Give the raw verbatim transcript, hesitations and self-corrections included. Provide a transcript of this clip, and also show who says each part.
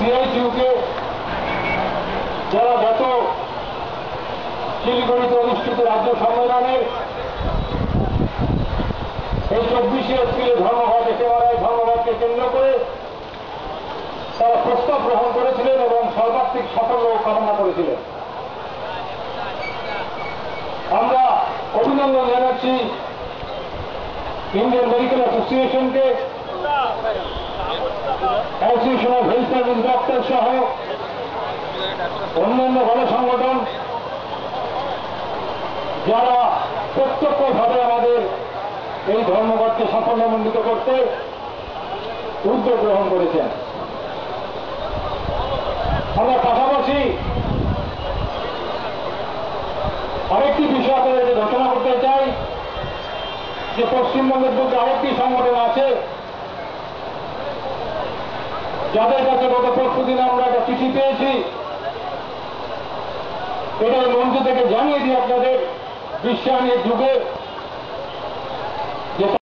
Speaker 1: সিআইটিউকে যারা গত শিলিগুড়িতে অনুষ্ঠিত রাজ্য সম্মেলনে এই চব্বিশে এপ্রিলে ধর্মঘট একেবারে ধর্মঘটকে কেন্দ্র করে তারা প্রস্তাব গ্রহণ করেছিলেন এবং সর্বাত্মিক সাফল্য কামনা করেছিলেন। আমরা অভিনন্দন জানাচ্ছি ইন্ডিয়ান মেডিকেল অ্যাসোসিয়েশনকে, association of health service doctor সহ অন্যান্য গণসংগঠন যারা প্রত্যক্ষভাবে আমাদের এই ধর্মঘটকে সাফল্যমণ্ডিত করতে উদ্যোগ গ্রহণ করেছেন। আমরা পাশাপাশি আরেকটি বিষয় আপনাদের ঘোষণা করতে চাই যে পশ্চিমবঙ্গের মধ্যে আরেকটি সংগঠন আছে যাদের কাছে গত পরশু দিন আমরা একটা চিঠি পেয়েছি। এটা মঞ্চ থেকে জানিয়ে দিই আপনাদের বিশ্বায়নের যুগে